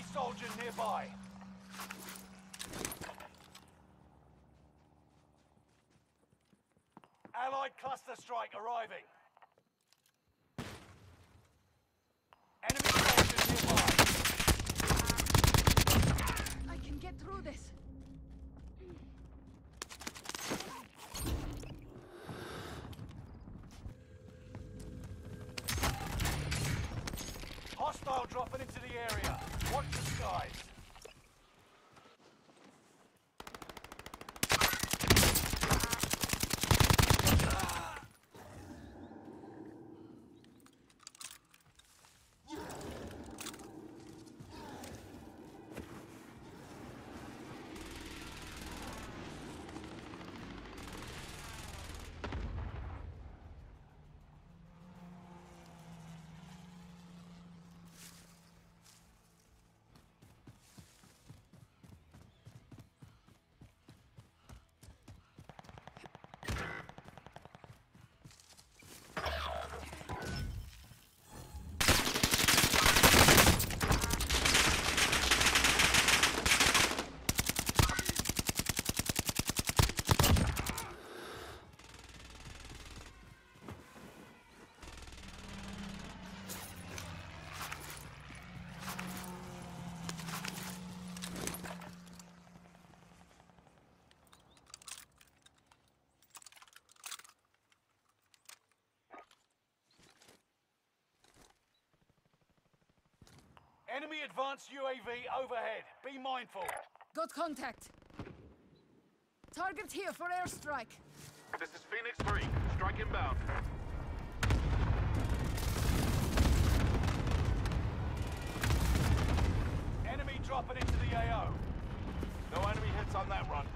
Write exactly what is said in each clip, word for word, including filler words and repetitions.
soldier nearby. Allied cluster strike arriving. Enemy soldier nearby. I can get through this. Hostile dropping into the area. Watch the skies. Enemy advanced U A V overhead. Be mindful. Got contact. Target here for airstrike. This is Phoenix three. Strike inbound. Enemy dropping into the A O. No enemy hits on that run.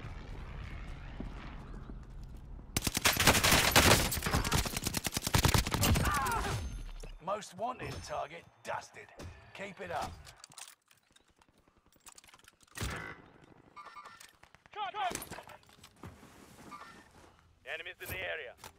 Most wanted target dusted. Keep it up. Enemies in the area.